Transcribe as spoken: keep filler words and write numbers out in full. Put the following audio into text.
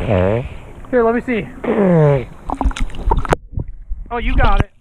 Here, let me see. Oh, you got it.